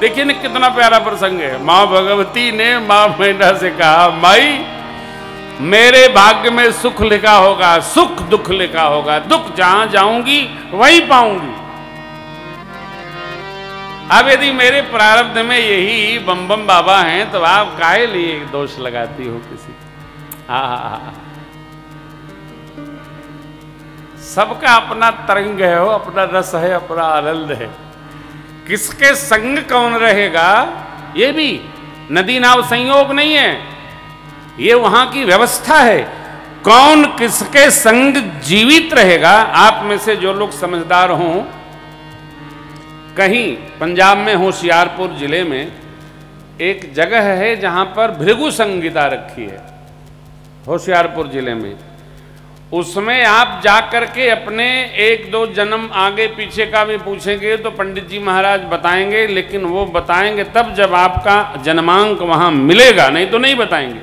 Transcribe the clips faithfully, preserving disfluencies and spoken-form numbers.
देखिए ना कितना प्यारा प्रसंग है। माँ भगवती ने माँ मैना से कहा, माई मेरे भाग्य में सुख लिखा होगा, सुख दुख लिखा होगा, दुख जहां जाऊंगी वहीं पाऊंगी। अब यदि मेरे प्रारब्ध में यही बम बम बाबा हैं तो आप काहे लिए दोष लगाती हो किसी? हाँ, सबका अपना तरंग है, हो अपना रस है, अपना आनंद है। किसके संग कौन रहेगा ये भी नदी नाव संयोग नहीं है, ये वहां की व्यवस्था है। कौन किसके संग जीवित रहेगा। आप में से जो लोग समझदार हों, कहीं पंजाब में होशियारपुर जिले में एक जगह है जहां पर भृगु संहिता रखी है, होशियारपुर जिले में। उसमें आप जाकर के अपने एक दो जन्म आगे पीछे का भी पूछेंगे तो पंडित जी महाराज बताएंगे, लेकिन वो बताएंगे तब जब आपका जन्मांक वहां मिलेगा, नहीं तो नहीं बताएंगे।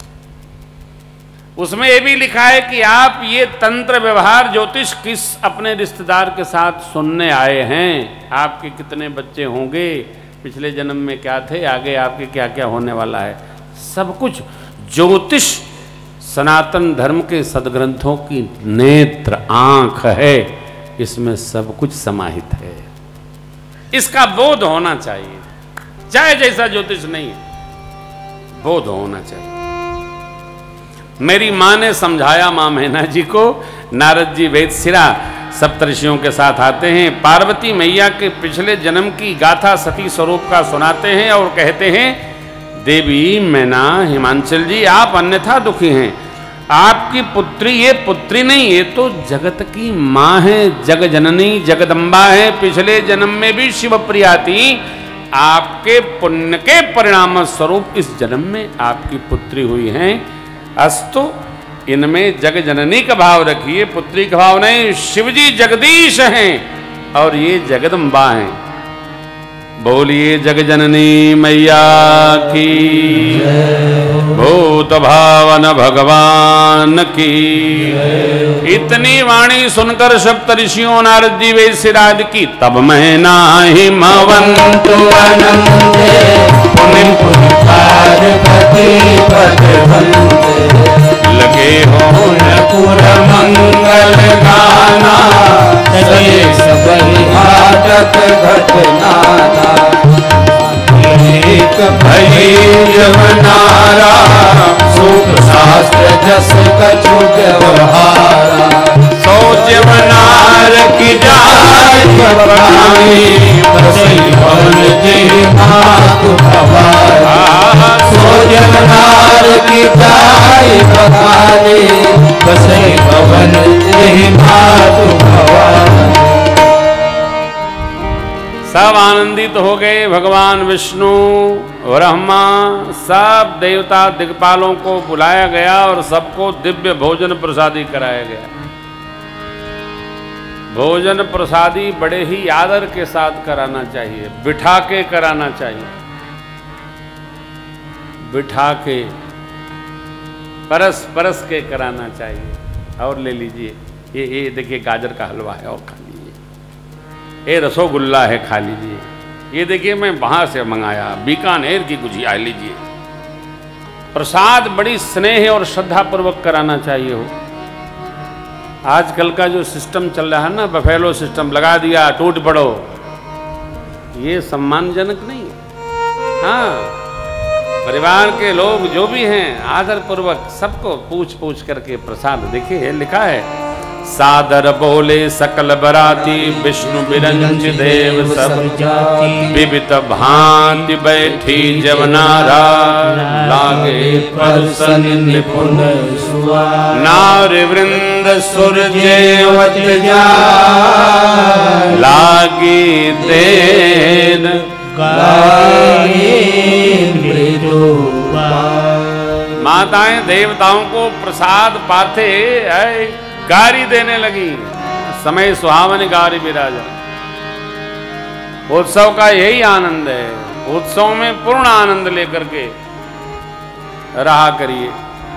उसमें ये भी लिखा है कि आप ये तंत्र व्यवहार ज्योतिष किस अपने रिश्तेदार के साथ सुनने आए हैं, आपके कितने बच्चे होंगे, पिछले जन्म में क्या थे, आगे आपके क्या क्या होने वाला है, सब कुछ ज्योतिष सनातन धर्म के सदग्रंथों की नेत्र आंख है, इसमें सब कुछ समाहित है। इसका बोध होना चाहिए, चाहे जैसा ज्योतिष नहीं है, बोध होना चाहिए। मेरी माँ ने समझाया माँ मैना जी को। नारद जी वेदशिरा सप्तऋषियों के साथ आते हैं, पार्वती मैया के पिछले जन्म की गाथा सती स्वरूप का सुनाते हैं और कहते हैं, देवी मैना हिमांचल जी आप अन्यथा दुखी हैं, आपकी पुत्री ये पुत्री नहीं, ये तो जगत की माँ है, जग जननी जगदम्बा है, पिछले जन्म में भी शिवप्रिया थी, आपके पुण्य के परिणाम स्वरूप इस जन्म में आपकी पुत्री हुई हैं। अस्तु इनमें जग जननी का भाव रखिए, पुत्री का भाव नहीं। शिवजी जगदीश हैं और ये जगदम्बा हैं। बोलिए जग जननी मैया की, भूत भावन भगवान की। इतनी वाणी सुनकर सप्त ऋषियों नारद जी वेदशिराद की, तब मैं नाही मवंतु लगे हो पुर मंगल गाना, घटनाना एक भई जवनारा, सुख शास्त्र जस कछु व्यवहारा, सो जवनार की जाय बखानी, बसई भवन जी मातु भवानी, सो जवनार की जाय बखानी, बसई भवन जी मातु भवानी। सब आनंदित हो गए। भगवान विष्णु ब्रह्मा सब देवता दिक्पालों को बुलाया गया और सबको दिव्य भोजन प्रसादी कराया गया। भोजन प्रसादी बड़े ही आदर के साथ कराना चाहिए, बिठा के कराना चाहिए, बिठा के परस परस के कराना चाहिए। और ले लीजिए, ये ये देखिए गाजर का हलवा है और खा लीजिए, ये रसोगुल्ला है खा लीजिए, ये देखिए मैं वहां से मंगाया बीकानेर की गुजिया लीजिए। प्रसाद बड़ी स्नेह और श्रद्धा पूर्वक कराना चाहिए हो। आजकल का जो सिस्टम चल रहा है ना, बफेलो सिस्टम लगा दिया, टूट पड़ो, ये सम्मानजनक नहीं है। हाँ, परिवार के लोग जो भी हैं आदर पूर्वक सबको पूछ पूछ करके प्रसाद। देखिए लिखा है, सादर बोले सकल बराती, विष्णु बिरंज देव सब जाति, विविध भांति बैठी जवनारा, लागे परसन निपुण सुआ, नारी वृंद सुरजेवत जा, लागी देन माताएं देवताओं को प्रसाद पाते आए, गारी देने लगी। समय सुहावन गारी विराजा। उत्सव का यही आनंद है, उत्सव में पूर्ण आनंद लेकर के रहा करिए।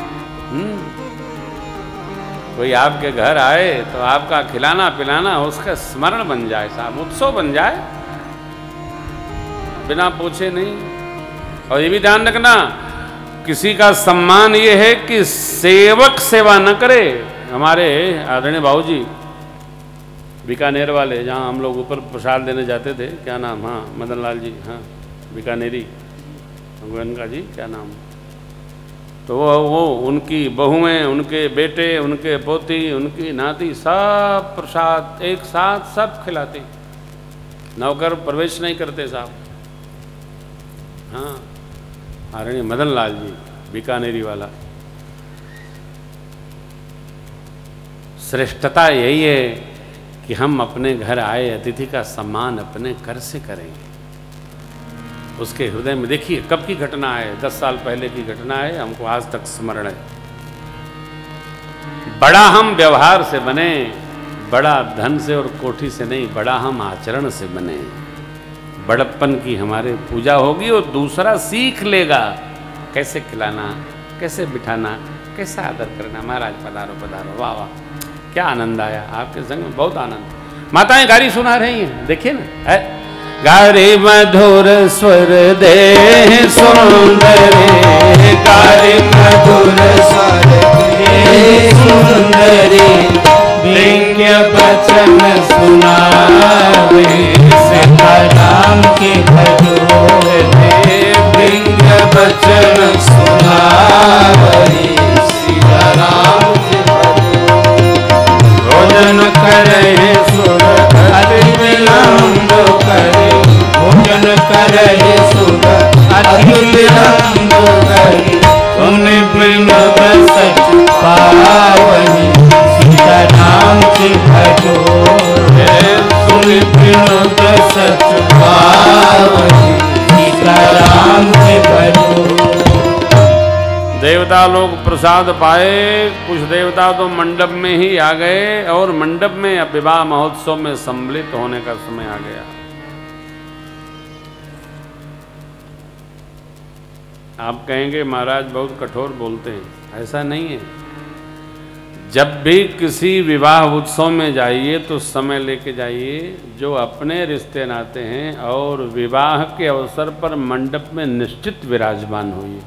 कोई आपके घर आए तो आपका खिलाना पिलाना उसका स्मरण बन जाए, साहब उत्सव बन जाए। बिना पूछे नहीं। और ये भी ध्यान रखना, किसी का सम्मान ये है कि सेवक सेवा न करे। हमारे आदरणीय बाबूजी बीकानेर वाले, जहाँ हम लोग ऊपर प्रसाद देने जाते थे, क्या नाम, हाँ मदन लाल जी, हाँ बीकानेरी, उनका जी क्या नाम, तो वो वो उनकी बहुएं, उनके बेटे, उनके पोती, उनकी नाती, सब प्रसाद एक साथ सब खिलाते। नौकर प्रवेश नहीं करते साहब। हाँ, आदरणीय मदन लाल जी बीकानेरी वाला। श्रेष्ठता यही है कि हम अपने घर आए अतिथि का सम्मान अपने कर से करेंगे। उसके हृदय में देखिए कब की घटना है, दस साल पहले की घटना है, हमको आज तक स्मरण है। बड़ा हम व्यवहार से बने, बड़ा धन से और कोठी से नहीं, बड़ा हम आचरण से बने। बड़प्पन की हमारे पूजा होगी और दूसरा सीख लेगा कैसे खिलाना, कैसे बिठाना, कैसा आदर करना। महाराज पधारो पधारो, वाह वाह, क्या आनंद आया आपके संग में, बहुत आनंद। माताएं गारी सुना रही हैं, देखिए ना, है गारी मधुर स्वर दे सुंदरी, गारी मधुर स्वर दे सुंदरी, विज्ञ वचन सुनावे सीताराम के भजो दे, विज्ञ वचन सुनावे सीताराम के भजो। भोजन करे सुर अति विलंब करे, भोजन करे सुर अति विलंब करे, सुन बिनब सच पावनी सीताराम के भजो, सुन बिनब सच पावनी सीताराम के भजो। देवता लोग प्रसाद पाए, कुछ देवता तो मंडप में ही आ गए और मंडप में अब विवाह महोत्सव में सम्मिलित होने का समय आ गया। आप कहेंगे महाराज बहुत कठोर बोलते हैं, ऐसा नहीं है। जब भी किसी विवाह उत्सव में जाइए तो समय लेके जाइए, जो अपने रिश्ते नाते हैं, और विवाह के अवसर पर मंडप में निश्चित विराजमान होइए।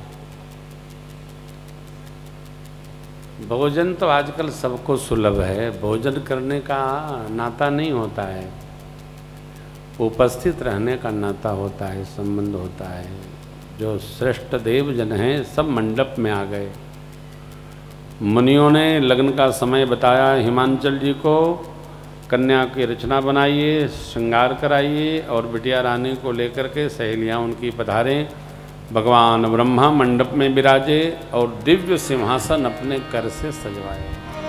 भोजन तो आजकल सबको सुलभ है, भोजन करने का नाता नहीं होता है, उपस्थित रहने का नाता होता है, संबंध होता है। जो श्रेष्ठ देव जन हैं सब मंडप में आ गए। मुनियों ने लगन का समय बताया हिमांचल जी को, कन्या की रचना बनाइए, श्रृंगार कराइए, और बिटिया रानी को लेकर के सहेलियाँ उनकी पधारें। भगवान ब्रह्मा मंडप में विराजे और दिव्य सिंहासन अपने कर से सजवाए।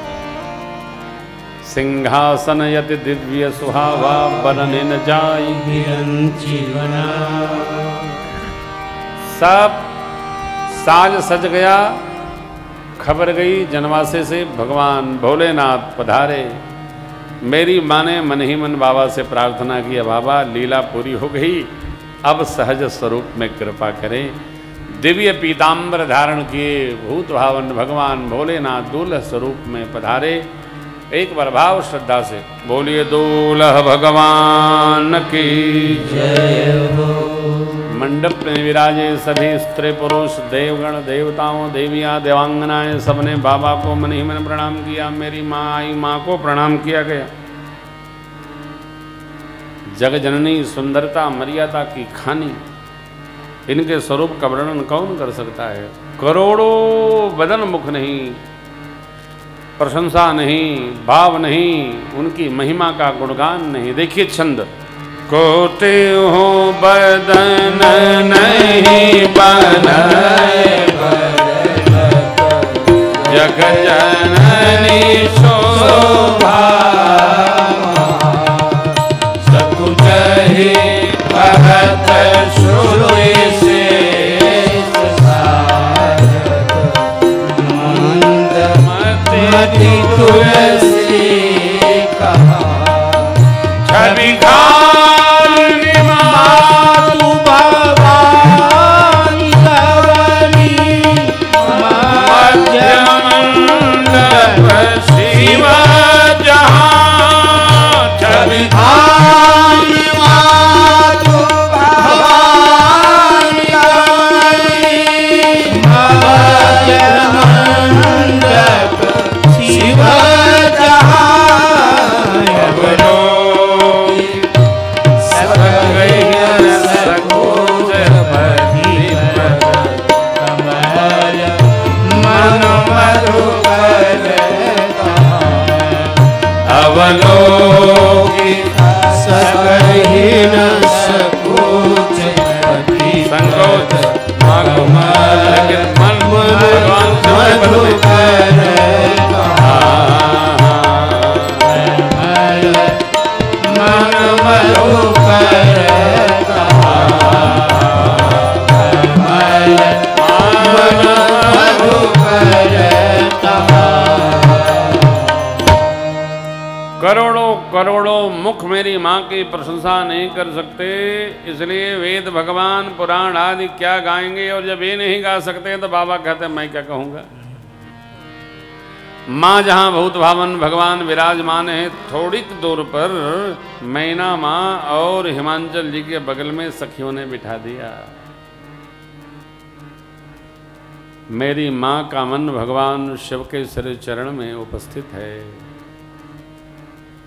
सिंहासन यति दिव्य सुहावा, बरने न जाई जीवना। सब साज सज गया, खबर गई जनवासे से भगवान भोलेनाथ पधारे। मेरी माँ ने मन ही मन बाबा से प्रार्थना किया, बाबा लीला पूरी हो गई, अब सहज स्वरूप में कृपा करें। दिव्य पीताम्बर धारण किए भूत भावन भगवान भोलेनाथ दूल्ह स्वरूप में पधारे। एक बार भाव श्रद्धा से बोलिए दूल्ह भगवान की जय हो। मंडप में विराजे सभी स्त्री पुरुष देवगण देवताओं देवियां देवांगनाएं, सबने बाबा को मन ही मन प्रणाम किया। मेरी माँ आई, माँ को प्रणाम किया गया। जग जननी सुंदरता मर्यादा की खानी, इनके स्वरूप का वर्णन कौन कर सकता है। करोड़ों बदन मुख नहीं, प्रशंसा नहीं, भाव नहीं, उनकी महिमा का गुणगान नहीं। देखिए छंद, कोटि हो बदन नहीं बनाए जग जननी शोभा, सकुचहि कहत श्रुति शेष मंदमति तुलसी कहा, छवि खानी मातु भवानी लवनी, मध्य मंडप शिव जहाँ, छवि खानी मातु भवानी मुख मेरी माँ की प्रशंसा नहीं कर सकते, इसलिए वेद भगवान पुराण आदि क्या गाएंगे, और जब ये नहीं गा सकते तो बाबा कहते हैं मैं क्या कहूँगा। माँ जहाँ भूत भावन भगवान विराजमान है, थोड़ी दूर पर मैना माँ और हिमांचल जी के बगल में सखियों ने बिठा दिया। मेरी माँ का मन भगवान शिव के सिर चरण में उपस्थित है।